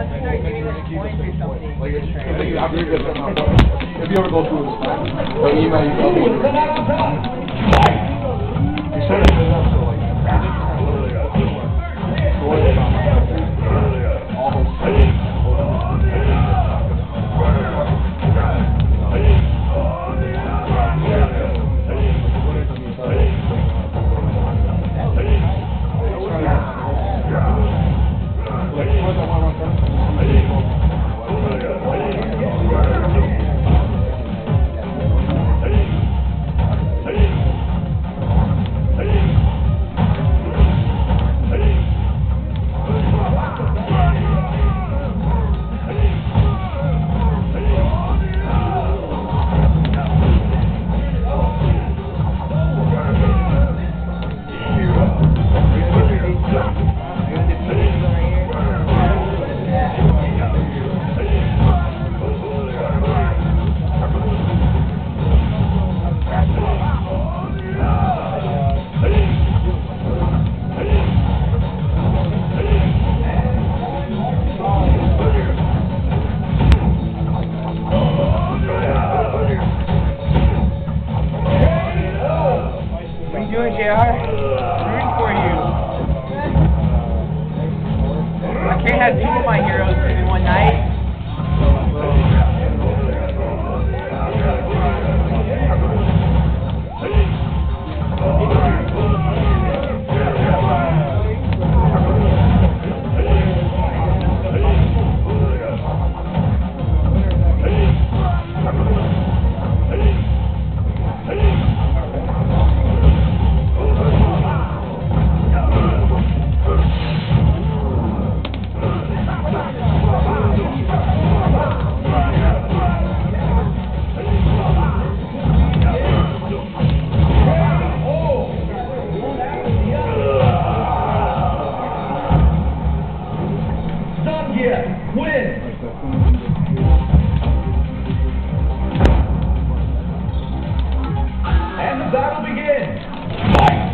once you start getting like points or something. If you ever go through this time, they'll email you up with it. You said it was up, so like, all those things. Doing, JR? Rooting for you. I can't have two of my heroes in one night. ZANGIEF win. And the battle begins. Fight.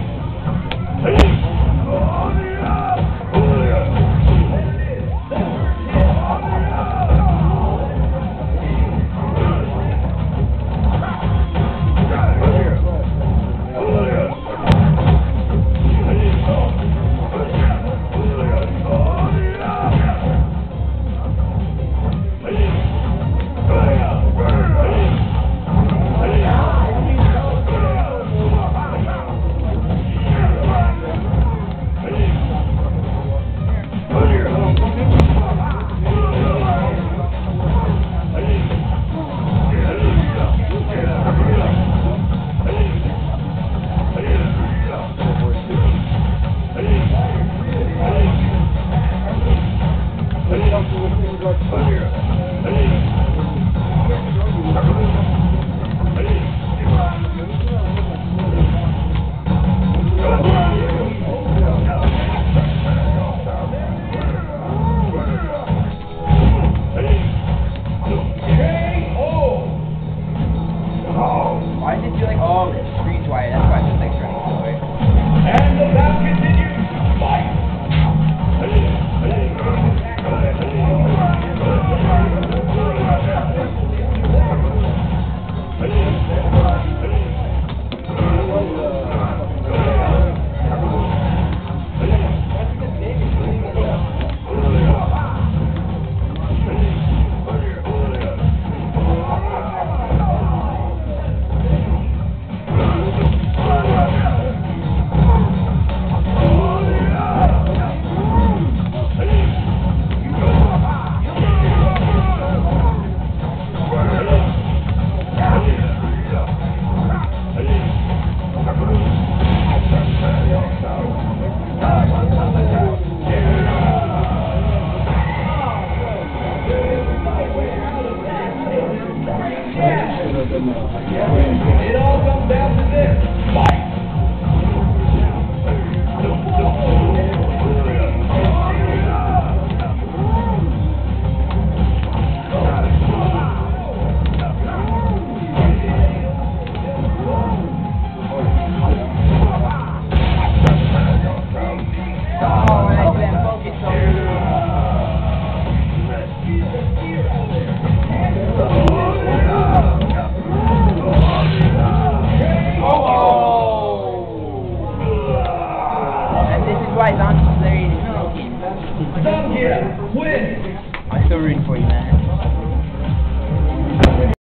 guys on there eating protein. ZANGIEF win. I'm still rooting for you, man.